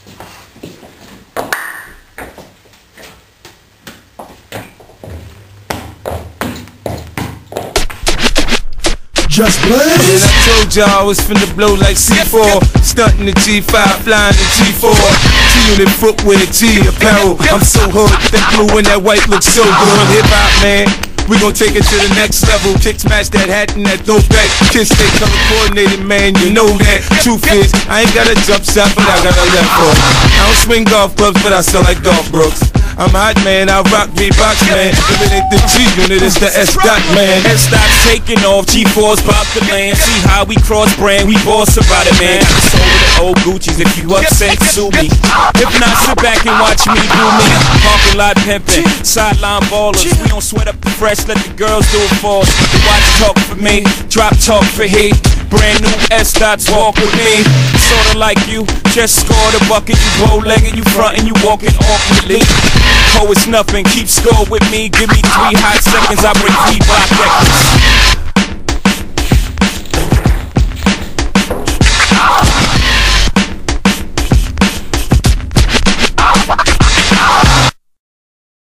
Just blaze. And I told y'all I was finna blow like C4, stunting the G5, flying the G4. T-Unit footwear, T apparel. I'm so hood, that blue and that white looks so good. Hip hop, man, we gon' take it to the next level. Kick smash that hat and that throwback. Kids stay color coordinated, man, you know that. Truth is, I ain't got a jump shot, but I got a left hook. I don't swing golf clubs, but I sell like golf brooks. I'm hot, man, I rock V-Box, man. If it ain't the G-Unit, it's the S-Dot, man. S-Dot's taking off, G4's pop the land. See how we cross brand, we boss about it, man. Got the soul of the old Gucci's, if you upset, sue me. If not, sit back and watch me do me. Parking lot pimpin', sideline ballers. We don't sweat up the fresh, let the girls do it for us. The watch talk for me, drop talk for he. Brand new S-Dots walk with me. Sorta like you, just scored a bucket. You bow-legged, you frontin', you walking awkwardly. Oh, it's nothing, keep score with me. Give me 3 hot seconds, I break 3 block records.